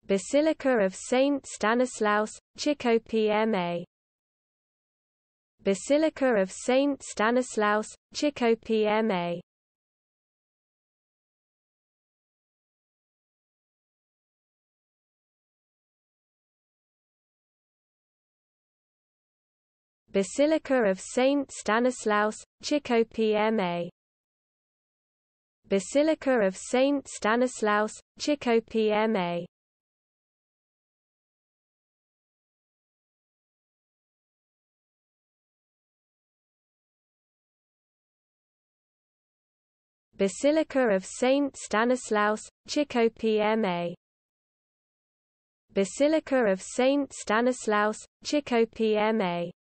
Basilica of Saint Stanislaus, Chicopee MA. Basilica of Saint Stanislaus, Chicopee MA. Basilica of Saint Stanislaus, Chicopee MA. Basilica of Saint Stanislaus, Chicopee MA. Basilica of Saint Stanislaus, Chicopee MA. Basilica of Saint Stanislaus, Chicopee MA.